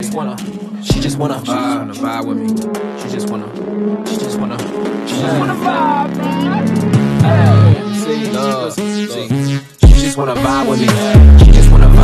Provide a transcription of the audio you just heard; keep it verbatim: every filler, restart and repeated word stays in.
wanna, she just wanna vibe, vibe with me. She just wanna, she just wanna, she just wanna vibe, man. Hey, see, love, see, she just wanna vibe with me. She just wanna